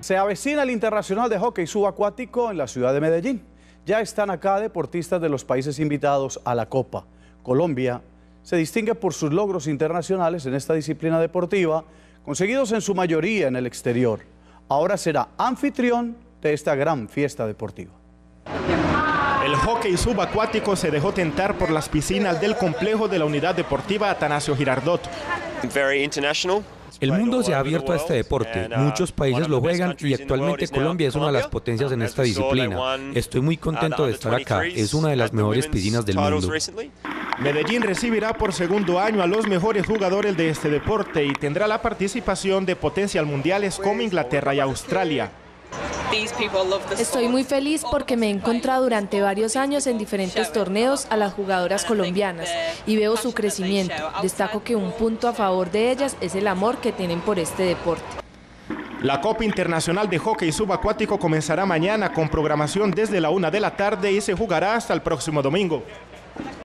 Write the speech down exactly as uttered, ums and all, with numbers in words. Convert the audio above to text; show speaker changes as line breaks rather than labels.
Se avecina el Internacional de Hockey Subacuático en la ciudad de Medellín. Ya están acá deportistas de los países invitados a la Copa. Colombia se distingue por sus logros internacionales en esta disciplina deportiva, conseguidos en su mayoría en el exterior. Ahora será anfitrión de esta gran fiesta deportiva.
El hockey subacuático se dejó tentar por las piscinas del complejo de la Unidad Deportiva Atanasio Girardot.
El mundo se ha abierto a este deporte, muchos países lo juegan y actualmente Colombia es una de las potencias en esta disciplina. Estoy muy contento de estar acá, es una de las mejores piscinas del mundo.
Medellín recibirá por segundo año a los mejores jugadores de este deporte y tendrá la participación de potencias mundiales como Inglaterra y Australia.
Estoy muy feliz porque me he encontrado durante varios años en diferentes torneos a las jugadoras colombianas y veo su crecimiento. Destaco que un punto a favor de ellas es el amor que tienen por este deporte.
La Copa Internacional de Hockey Subacuático comenzará mañana con programación desde la una de la tarde y se jugará hasta el próximo domingo.